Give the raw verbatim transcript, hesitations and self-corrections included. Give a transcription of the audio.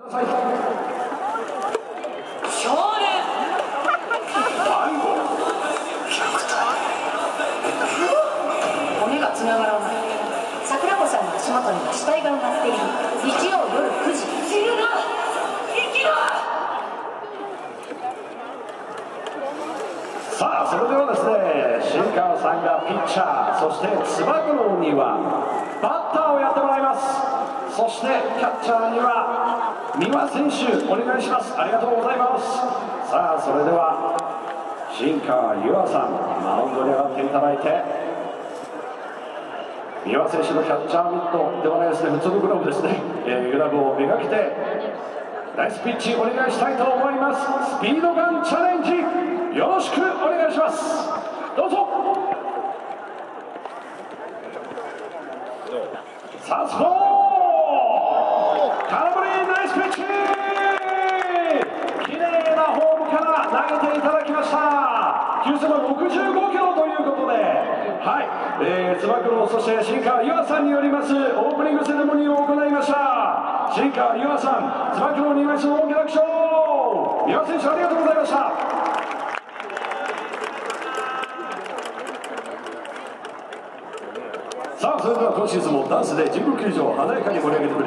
はい、 少年番号骨がつながらない。桜子さんの足元には死体が埋まっている。日曜夜くじ。死ぬな、生きろ。 さあ、それではですね、新川さんがピッチャー、そしてつば九郎にはバッターをやってもらいます。そしてキャッチャーには三輪選手お願いします。ありがとうございます。さあ、それでは新川優愛さん、マウンドに上がっていただいて、三輪選手のキャッチャーミットではないですね、普通のグラブですね、えー、グラブをめがけてナイスピッチお願いしたいと思います。スピードガンチャレンジ、よろしくお願いします。どうぞ。サウスポー、空振り、ナイスピッチ、きれいなフォームから投げていただきました。球速はろくじゅうごキロということで、はい、えー、つば九郎、そして新川優愛さんによりますオープニングセレモニーを行いました。新川優愛さん、つば九郎に枚数の大きな拍手を。三輪選手、ありがとうございました。さあ、それでは今シーズンもダンスで神宮球場を華やかに盛り上げてくれ